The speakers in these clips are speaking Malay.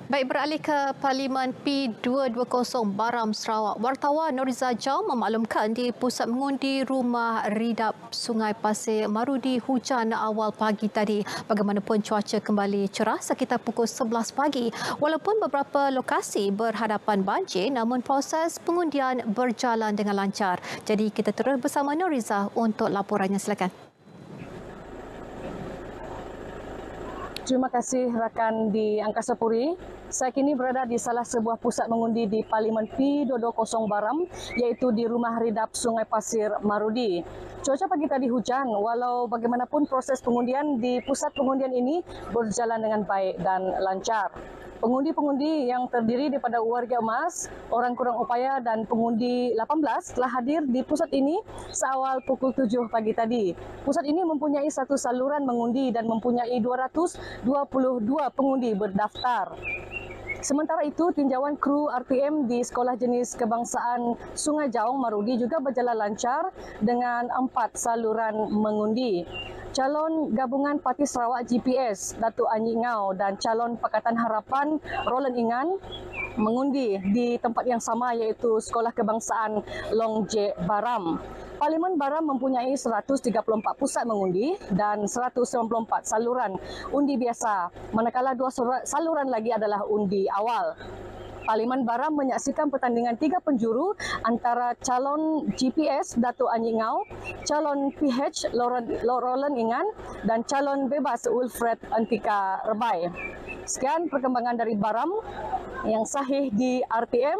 Baik, beralih ke Parlimen P220 Baram Sarawak. Wartawan Noriza Jau memaklumkan di pusat mengundi Rumah Ridap Sungai Pasir Marudi hujan awal pagi tadi. Bagaimanapun cuaca kembali cerah sekitar pukul 11 pagi. Walaupun beberapa lokasi berhadapan banjir, namun proses pengundian berjalan dengan lancar. Jadi kita terus bersama Noriza untuk laporannya. Silakan. Terima kasih rakan di Angkasa Puri. Saya kini berada di salah sebuah pusat mengundi di Parlimen P220 Baram, iaitu di Rumah Ridap Sungai Pasir Marudi. Cuaca pagi tadi hujan, walau bagaimanapun proses pengundian di pusat pengundian ini berjalan dengan baik dan lancar. Pengundi-pengundi yang terdiri daripada warga emas, orang kurang upaya dan pengundi 18 telah hadir di pusat ini seawal pukul 7 pagi tadi. Pusat ini mempunyai satu saluran mengundi dan mempunyai 222 pengundi berdaftar. Sementara itu, tinjauan kru RTM di Sekolah Jenis Kebangsaan Sungai Jaung Marudi juga berjalan lancar dengan 4 saluran mengundi. Calon Gabungan Parti Sarawak GPS, Datuk Anyi Ngau dan calon Pakatan Harapan Roland Ingan mengundi di tempat yang sama iaitu Sekolah Kebangsaan Long J Baram. Parlimen Baram mempunyai 134 pusat mengundi dan 194 saluran undi biasa, manakala 2 saluran lagi adalah undi awal. Parlimen Baram menyaksikan pertandingan 3 penjuru antara calon GPS Datuk Anyi Ngau, calon PH Roland Ingan dan calon bebas Wilfred Antika Rebai. Sekian perkembangan dari Baram yang sahih di RTM,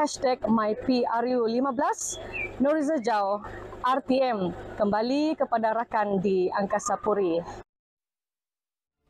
#MyPRU15, Noriza Jau, RTM, kembali kepada rakan di Angkasa Puri.